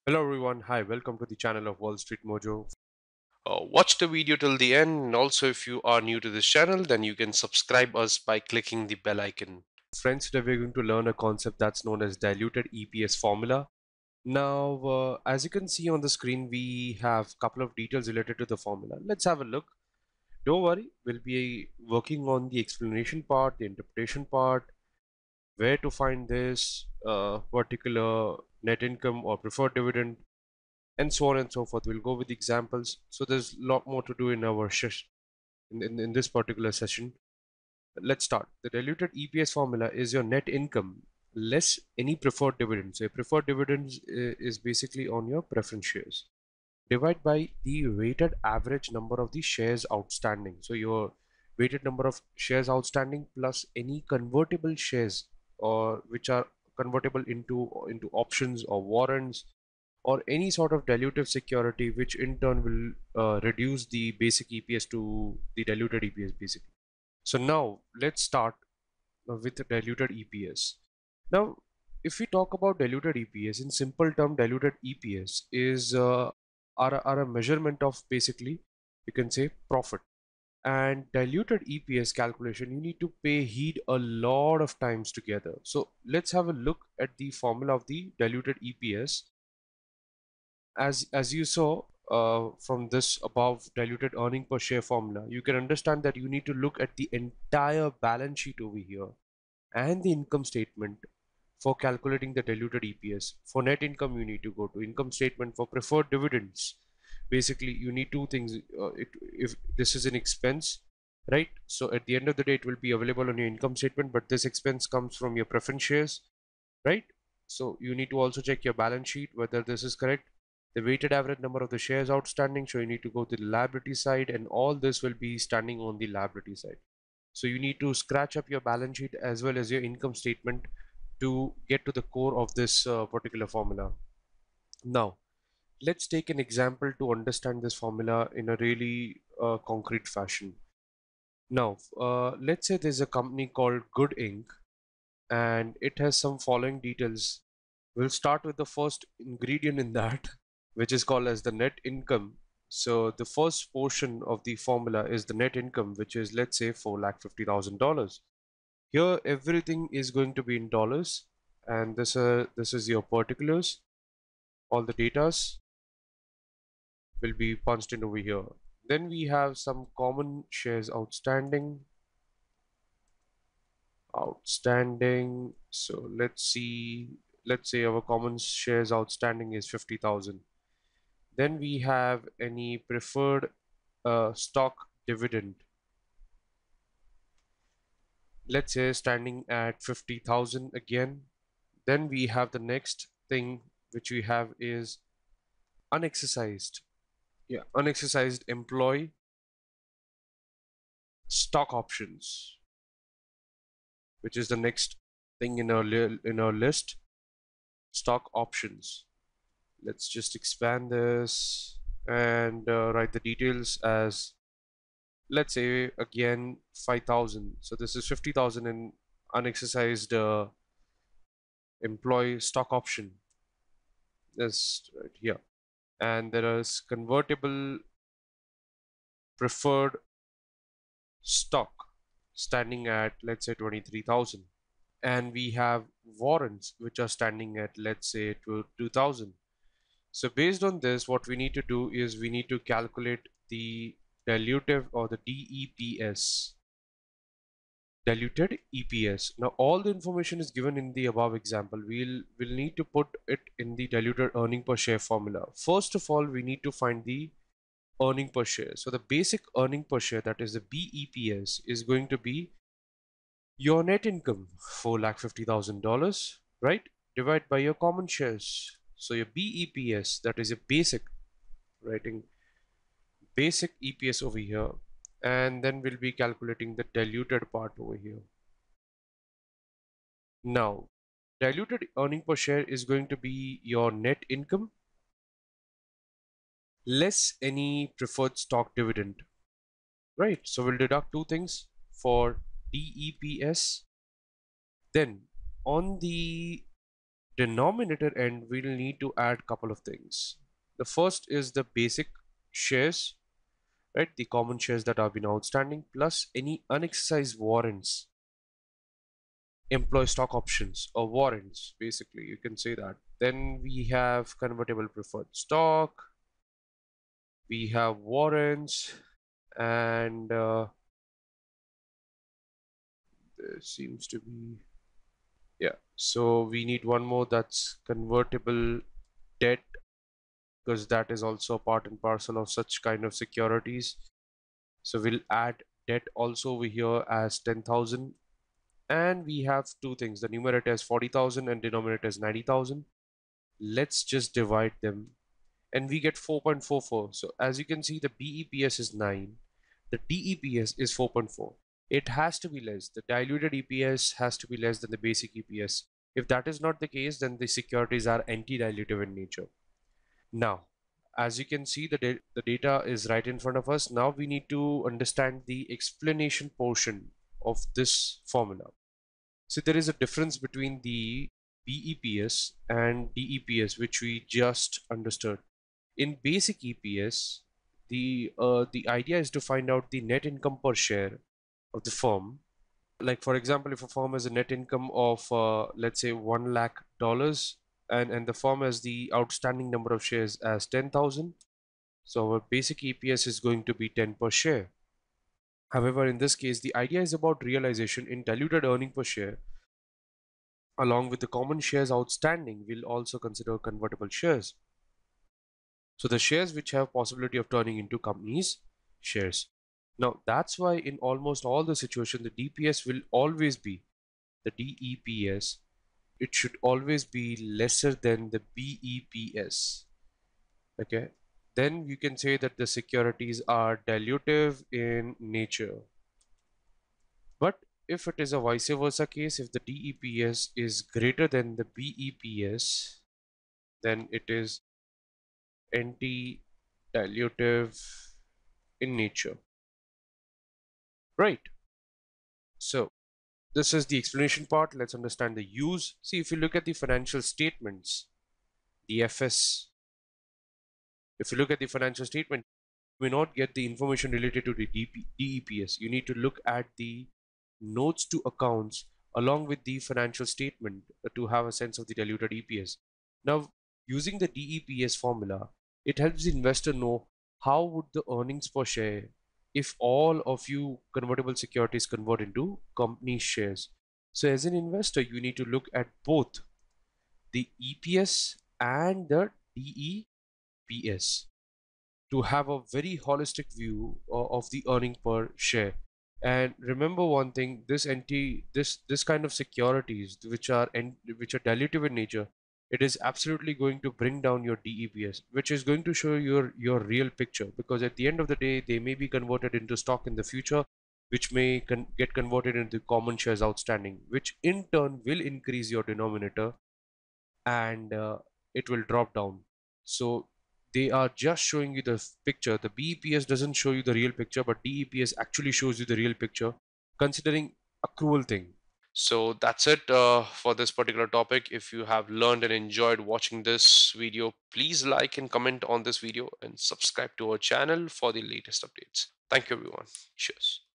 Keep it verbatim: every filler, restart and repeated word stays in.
Hello everyone, hi, welcome to the channel of Wall Street Mojo. Uh, watch the video till the end, and also if you are new to this channel, then you can subscribe us by clicking the bell icon. Friends, today we're going to learn a concept that's known as diluted E P S formula. Now, uh, as you can see on the screen, we have a couple of details related to the formula. Let's have a look. Don't worry, we'll be working on the explanation part, the interpretation part, where to find this uh, particular net income or preferred dividend, and so on and so forth. We'll go with examples. So there's a lot more to do in our session in, in, in this particular session. Let's start. The diluted E P S formula is your net income less any preferred dividends. So preferred dividends is basically on your preference shares. Divide by the weighted average number of the shares outstanding. So your weighted number of shares outstanding plus any convertible shares or which are convertible into into options or warrants or any sort of dilutive security, which in turn will uh, reduce the basic E P S to the diluted E P S basically. So now let's start uh, with the diluted E P S. Now, if we talk about diluted E P S, in simple term, diluted E P S is uh, are, are a measurement of basically, you can say, profit. And diluted E P S calculation, you need to pay heed a lot of times together. So let's have a look at the formula of the diluted E P S. As as you saw uh, from this above diluted earning per share formula, you can understand that you need to look at the entire balance sheet over here and the income statement for calculating the diluted E P S. For net income, you need to go to income statement. For preferred dividends, basically you need two things. Uh, it, if this is an expense, right? So at the end of the day, it will be available on your income statement, but this expense comes from your preference shares, right? So you need to also check your balance sheet whether this is correct. The weighted average number of the shares outstanding, so you need to go to the liability side, and all this will be standing on the liability side. So you need to scratch up your balance sheet as well as your income statement to get to the core of this uh, particular formula. Now, let's take an example to understand this formula in a really uh, concrete fashion. Now, uh, let's say there's a company called Good Inc and it has some following details. We'll start with the first ingredient in that, which is called as the net income. So the first portion of the formula is the net income, which is, let's say, four lakh fifty thousand dollars. Here everything is going to be in dollars, and this uh, this is your particulars. All the datas will be punched in over here. Then we have some common shares outstanding. Outstanding. So let's see. Let's say our common shares outstanding is fifty thousand. Then we have any preferred uh, stock dividend. Let's say standing at fifty thousand again. Then we have the next thing which we have is unexercised. Yeah, unexercised employee stock options, which is the next thing in our in our list. Stock options. Let's just expand this and uh, write the details as, let's say, again five thousand. So this is fifty thousand in unexercised uh, employee stock option. That's right here. And there is convertible preferred stock standing at, let's say, twenty-three thousand. And we have warrants which are standing at, let's say, two thousand. So based on this, what we need to do is we need to calculate the dilutive or the D E P S, diluted E P S. Now all the information is given in the above example. We'll will need to put it in the diluted earning per share formula. First of all, we need to find the earning per share. So the basic earning per share, that is the B E P S, is going to be your net income, four lakh fifty thousand dollars, right? Divide by your common shares. So your B E P S, that is a basic, writing basic E P S over here, and then we'll be calculating the diluted part over here. Now, diluted earning per share is going to be your net income less any preferred stock dividend, right? So we'll deduct two things for D E P S. Then on the denominator end, we'll need to add a couple of things. The first is the basic shares, right? The common shares that have been outstanding, plus any unexercised warrants, employee stock options or warrants, basically, you can say that. Then we have convertible preferred stock, we have warrants, and uh, there seems to be, yeah. So we need one more, that's convertible debt, because that is also part and parcel of such kind of securities. So we'll add debt also over here as ten thousand. And we have two things. The numerator is forty thousand and denominator is ninety thousand. Let's just divide them and we get four point four four. So as you can see, the B E P S is nine. The D E P S is four point four. It has to be less. The diluted E P S has to be less than the basic E P S. If that is not the case, then the securities are anti-dilutive in nature. Now, as you can see, the, da the data is right in front of us. Now we need to understand the explanation portion of this formula. So there is a difference between the B E P S and D E P S, which we just understood. In basic E P S, the uh, the idea is to find out the net income per share of the firm. Like for example, if a firm has a net income of uh, let's say one lakh dollars, and and the firm has the outstanding number of shares as ten thousand, so our basic E P S is going to be ten per share. However, in this case, the idea is about realization in diluted earning per share. Along with the common shares outstanding, we'll also consider convertible shares. So the shares which have possibility of turning into companies shares. Now that's why in almost all the situation, the D P S will always be the D E P S. It should always be lesser than the B E P S. Okay. Then you can say that the securities are dilutive in nature. But if it is a vice versa case, if the D E P S is greater than the B E P S, then it is anti-dilutive in nature. Right. So this is the explanation part. Let's understand the use. See, if you look at the financial statements, the F S, if you look at the financial statement, you may not get the information related to the D E P S. You need to look at the notes to accounts along with the financial statement to have a sense of the diluted E P S. Now, using the D E P S formula, it helps the investor know how would the earnings per share if all of you convertible securities convert into company shares. So as an investor, you need to look at both the E P S and the D E P S to have a very holistic view o- of the earning per share. And remember one thing, this anti this this kind of securities which are en- which are dilutive in nature, it is absolutely going to bring down your D E P S, which is going to show your your real picture, because at the end of the day they may be converted into stock in the future, which may con- get converted into common shares outstanding, which in turn will increase your denominator, and uh, it will drop down. So they are just showing you the picture. The B E P S doesn't show you the real picture, but D E P S actually shows you the real picture, considering accrual thing. So that's it uh, for this particular topic. If you have learned and enjoyed watching this video, please like and comment on this video and subscribe to our channel for the latest updates. Thank you, everyone. Cheers.